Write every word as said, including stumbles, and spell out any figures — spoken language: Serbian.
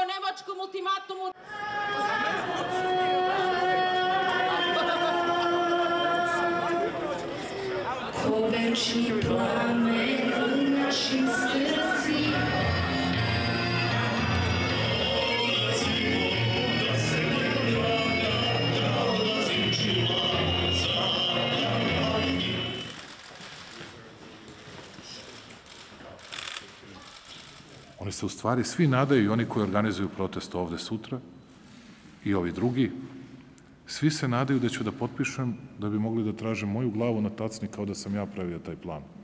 nemačkom ultimatumu. Ko večni plamen u našim srcima, oni se u stvari svi nadaju, i oni koji organizuju protest ovde sutra i ovi drugi, svi se nadaju da ću da potpišem da bi mogli da traže moju glavu na tacni kao da sam ja pravio taj plan.